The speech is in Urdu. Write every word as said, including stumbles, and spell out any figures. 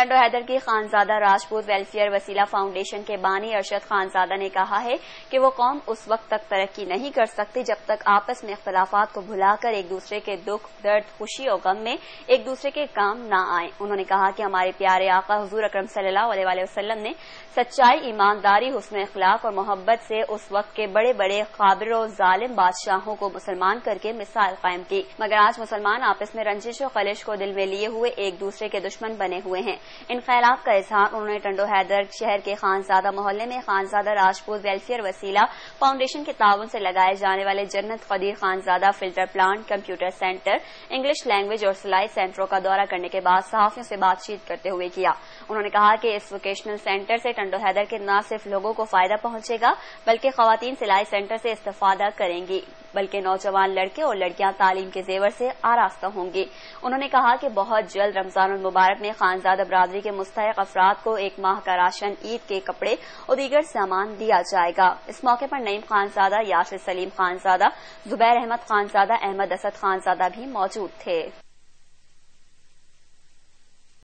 ٹنڈو حیدر کی خانزادہ راجپوت ویلفیئر وسیلہ فاؤنڈیشن کے بانی ارشد خانزادہ نے کہا ہے کہ وہ قوم اس وقت تک ترقی نہیں کر سکتی جب تک آپس میں اختلافات کو بھلا کر ایک دوسرے کے دکھ درد خوشی اور غم میں ایک دوسرے کے کام نہ آئیں۔ انہوں نے کہا کہ ہمارے پیارے آقا حضور اکرم صلی اللہ علیہ وآلہ وسلم نے سچائی، ایمانداری، حسن اخلاق اور محبت سے اس وقت کے بڑے بڑے قابر و ظالم بادشاہوں کو مسلمان کر کے مثال قائم کی، مگر آج مسلمان آپس میں رنجش و خلش کو دل میں لیے ہوئے ایک دوسرے کے دشمن بنے ہوئے ہیں۔ ان خیالات کا اظہار انہوں نے ٹنڈو حیدر شہر کے خانزادہ محلے میں خانزادہ راجپوت ویلفیئر وسیلہ فاؤنڈیشن کے تعاون سے لگائے جانے والے Jannat Qadeer Khanzada filter plant, computer centre, English language اور سلائی سینٹروں کا دورہ کرنے کے بعد صحافیوں سے بات چیت کرتے ہوئے کیا۔ انہوں نے کہا کہ اس ووکیشنل سینٹر سے ٹنڈو حیدر کے نہ صرف لوگوں کو فائدہ پہنچے گا بلکہ خواتین سلائی سینٹر سے استفادہ کریں گی، بلکہ نوجوان لڑکے اور لڑکیاں تعلیم کے زیور سے آراستہ ہوں گی۔ انہوں نے کہا کہ بہت جلد رمضان المبارک میں خانزادہ برادری کے مستحق افراد کو ایک ماہ کا راشن، عید کے کپڑے اور دیگر سامان دیا جائے گا۔ اس موقع پر نعیم خانزادہ، یاسر سلیم خانزادہ، زبیر احمد خانزادہ، احمد اسد خانزادہ بھی موجود تھے۔